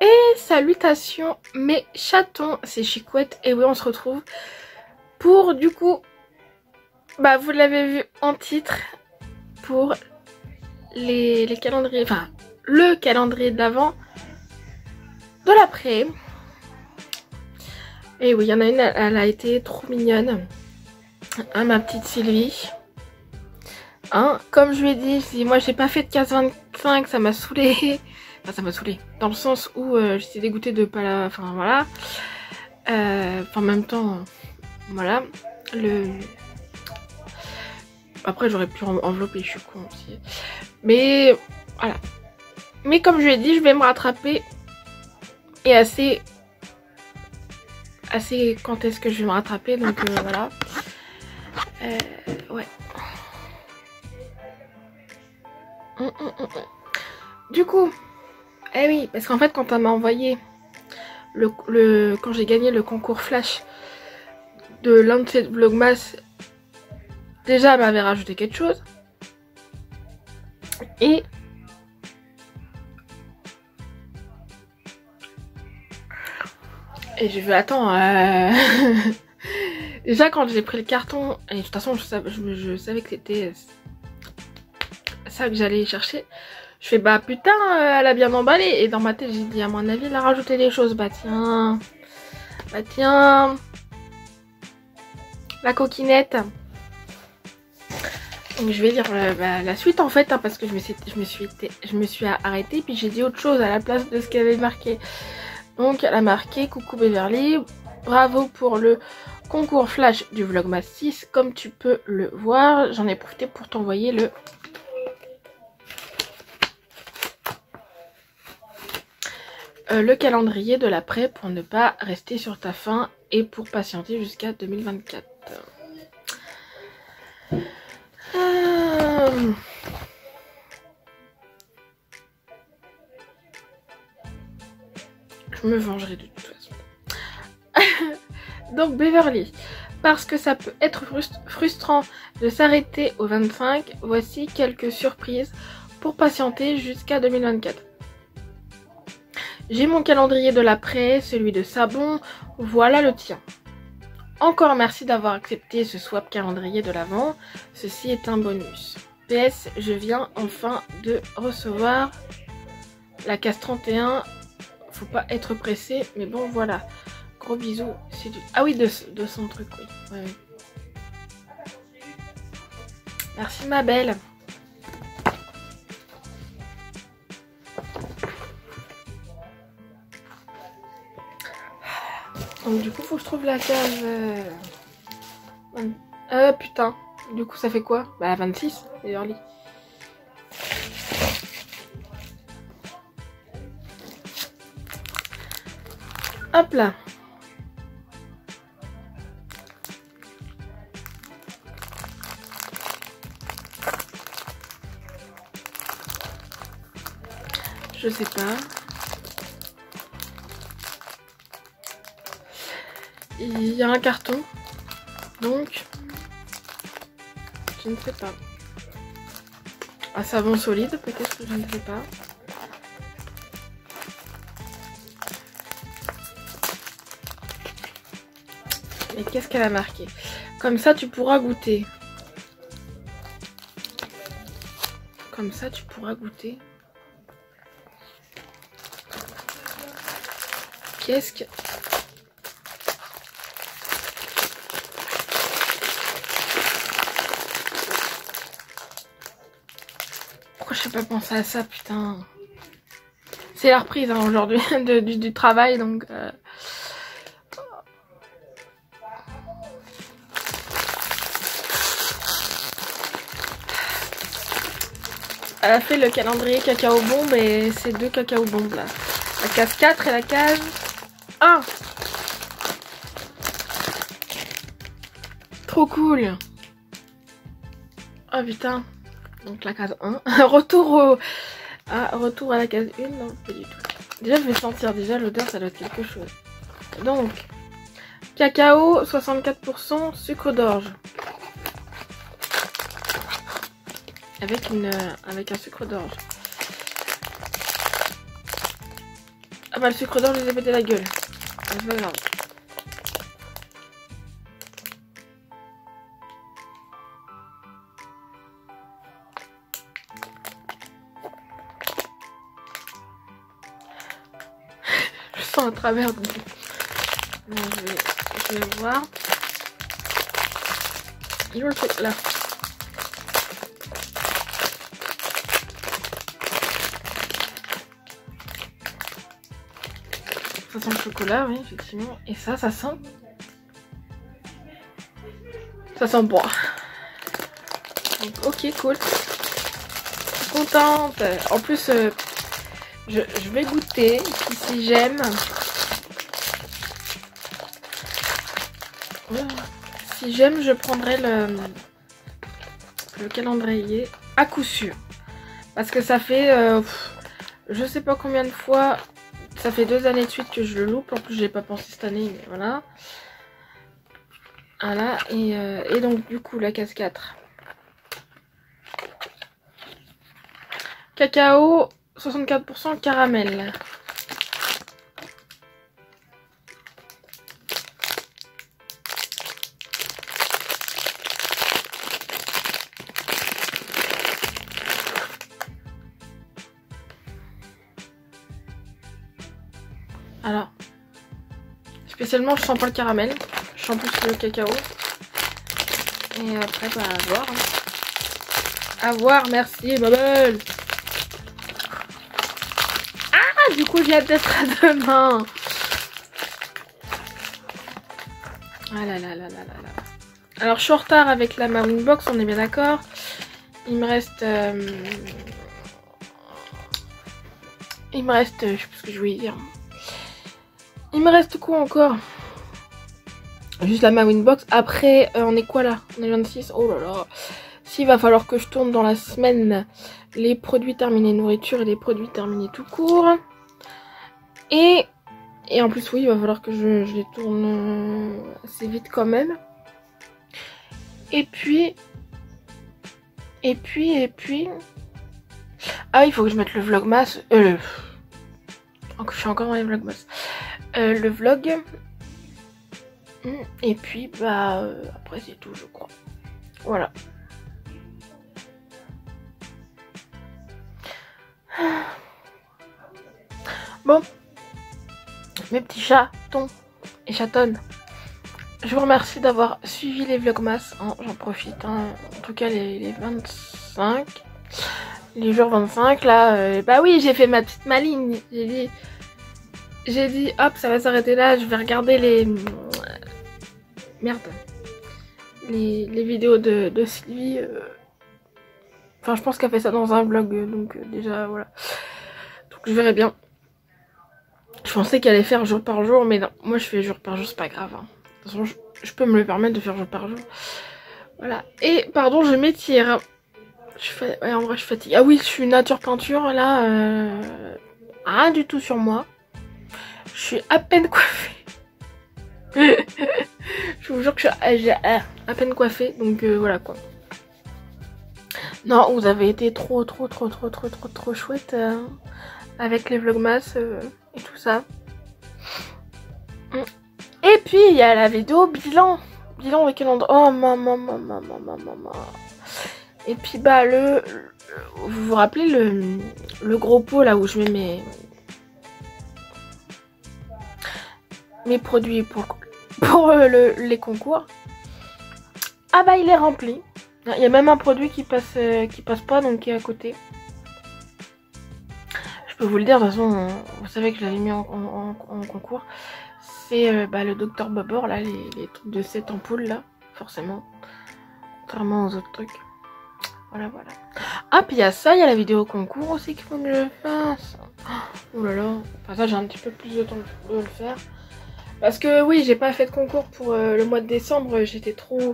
Et salutations mes chatons, c'est Chicouette et oui on se retrouve pour du coup, bah vous l'avez vu en titre, pour les calendriers, enfin le calendrier de l'Avent de l'après. Et oui il y en a une, elle a été trop mignonne, hein, ma petite Sylvie. Hein, comme je lui ai dit, moi j'ai pas fait de 15-25, ça m'a saoulée. Enfin ça m'a saoulée, dans le sens où j'étais dégoûtée de pas la... Enfin voilà. En même temps, voilà. Après j'aurais pu envelopper, je suis con aussi. Mais voilà. Mais comme je lui ai dit, je vais me rattraper. Et assez quand est-ce que je vais me rattraper, donc voilà. Ouais. Du coup, eh oui, parce qu'en fait quand elle m'a envoyé quand j'ai gagné le concours flash de l'un de ces vlogmas, déjà elle m'avait rajouté quelque chose. Et j'ai vu, attends, déjà quand j'ai pris le carton, et de toute façon je savais que c'était ça que j'allais chercher. Je fais bah putain, elle a bien emballé. Et dans ma tête j'ai dit à mon avis elle a rajouté des choses. Bah tiens, la coquinette. Donc je vais lire la suite en fait, hein, parce que je me suis arrêtée puis j'ai dit autre chose à la place de ce qu'elle avait marqué. Donc elle a marqué: coucou Beverly, bravo pour le concours flash du vlogmas 6. Comme tu peux le voir, j'en ai profité pour t'envoyer le calendrier de l'après pour ne pas rester sur ta faim et pour patienter jusqu'à 2024. Je me vengerai de toute façon. Donc Beverly, parce que ça peut être frustrant de s'arrêter au 25, voici quelques surprises pour patienter jusqu'à 2024. J'ai mon calendrier de l'après, celui de Sabon, voilà le tien. Encore merci d'avoir accepté ce swap calendrier de l'Avent, ceci est un bonus. PS, je viens enfin de recevoir la case 31, faut pas être pressé, mais bon voilà. Gros bisous, c'est du... Ah oui, de son truc, oui. Ouais. Merci ma belle. Donc du coup faut que je trouve la case... putain. Du coup ça fait quoi? Bah 26, Beverly. Hop là. Je sais pas. Il y a un carton. Donc, je ne sais pas. Un savon solide, peut-être, je ne sais pas. Et qu'est-ce qu'elle a marqué? Comme ça, tu pourras goûter. Comme ça, tu pourras goûter. Qu'est-ce que... Pourquoi je n'ai pas pensé à ça, putain? C'est la reprise, hein, aujourd'hui du travail, donc... Elle a fait le calendrier cacao bombe et c'est 2 cacao bombes là. La case 4 et la case 1. Trop cool. Oh putain. Donc la case 1. Retour à la case 1. Non, pas du tout. Déjà je vais sentir, déjà l'odeur ça doit être quelque chose. Donc, cacao 64%, sucre d'orge. Avec un sucre d'orge. bah le sucre d'orge, je les ai pété la gueule. C'est pas grave. Je sens à travers. Donc... Bon, je vais voir. Il est où le truc là? Ça sent le chocolat, oui, effectivement. Et ça sent... Ça sent bon. Donc, ok, cool. Je suis contente. En plus, je vais goûter. Si j'aime... Si j'aime, je prendrai le calendrier à coup sûr. Parce que ça fait... je sais pas combien de fois... Ça fait 2 années de suite que je le loupe. En plus, je l'ai pas pensé cette année, mais voilà. Voilà. Et donc, du coup, la case 4. Cacao, 64% caramel. Alors, spécialement, je sens pas le caramel. Je sens plus le cacao. Et après, bah, à voir. À voir, merci, Bubble. Ah, du coup, j'ai hâte d'être à demain. Ah là là là là là là. Alors, je suis en retard avec la Marine Box, on est bien d'accord. Il me reste... je sais plus ce que je voulais dire. Il me reste quoi encore? Juste la Marine Box. Après, on est quoi là? On est 26. Oh là là. S'il va falloir que je tourne dans la semaine les produits terminés nourriture et les produits terminés tout court. Et en plus, oui, il va falloir que je les tourne assez vite quand même. Et puis... Ah, il faut que je mette le vlogmas. Je suis encore dans les vlogmas. Le vlog. Et puis, bah, après c'est tout, je crois. Voilà. Bon. Mes petits chatons et chatonnes. Je vous remercie d'avoir suivi les vlogmas. Hein, j'en profite. Hein. En tout cas, les 25. Les jours 25, là. Bah oui, j'ai fait ma petite maligne. J'ai dit, hop, ça va s'arrêter là. Je vais regarder les... Merde. Les vidéos de Sylvie. Enfin, je pense qu'elle fait ça dans un vlog. Donc, déjà, voilà. Donc, je verrai bien. Je pensais qu'elle allait faire jour par jour. Mais non, moi, je fais jour par jour. C'est pas grave. Hein. De toute façon, je peux me le permettre de faire jour par jour. Voilà. Et, pardon, je m'étire. Ouais, en vrai, je fatigue. Ah oui, je suis nature peinture. Là, rien du tout sur moi. Je suis à peine coiffée. Je vous jure que je suis à peine coiffée. Donc, voilà quoi. Non, vous avez été trop chouette avec les vlogmas et tout ça. Et puis il y a la vidéo bilan de calendrier. Oh maman. Et puis bah vous vous rappelez le gros pot là où je mets mes produits pour les concours. Ah bah il est rempli. Il y a même un produit qui passe pas, donc qui est à côté. Je peux vous le dire, de toute façon, vous savez que je l'avais mis en concours. C'est le Dr Bobor, là, les trucs de 7 ampoules, là, forcément. Contrairement aux autres trucs. Voilà. Ah, puis il y a ça, il y a la vidéo concours aussi qu'il faut que je fasse. Oh là là. Enfin, ça, j'ai un petit peu plus de temps de le faire. Parce que, oui, j'ai pas fait de concours pour le mois de décembre. J'étais trop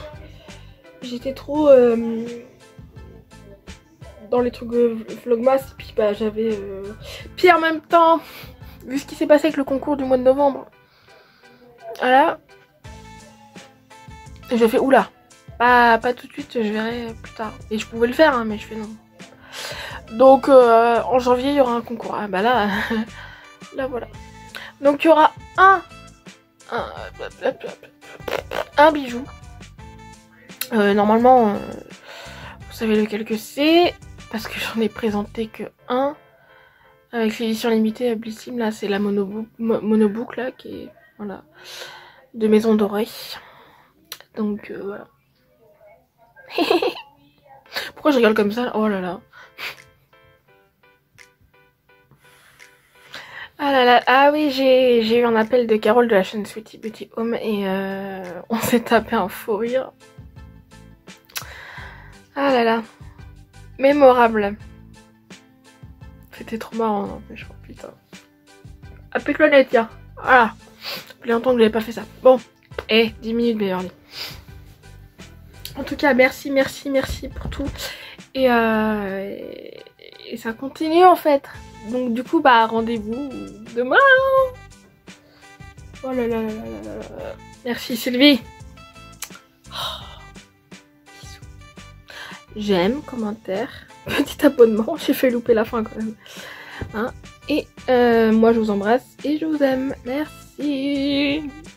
dans les trucs vlogmas, et puis bah j'avais puis en même temps, vu ce qui s'est passé avec le concours du mois de novembre, voilà, j'ai fait oula, pas tout de suite, je verrai plus tard. Et je pouvais le faire, hein, mais je fais non. Donc en janvier il y aura un concours. Ah bah là Là voilà. Donc il y aura un bijou. Normalement, vous savez lequel que c'est, parce que j'en ai présenté que un. Avec l'édition limitée Blissim, là c'est la monoboucle là, qui est voilà, de Maison Dorée. Donc voilà. Pourquoi je rigole comme ça? Oh là là. Ah là là, ah oui, j'ai eu un appel de Carole de la chaîne Sweetie Beauty Home et on s'est tapé un fou rire. Ah là là, mémorable. C'était trop marrant, non, mais je crois, putain. Applique-le net, tiens. Voilà. Ça fait longtemps que j'avais pas fait ça. Bon, 10 minutes Beverly. En tout cas, merci pour tout. Et ça continue en fait. Donc du coup, bah rendez-vous demain. Oh là là là là là là. Merci Sylvie. Oh, bisous. J'aime, commentaire, petit abonnement. J'ai fait louper la fin quand même. Hein, et moi je vous embrasse et je vous aime. Merci.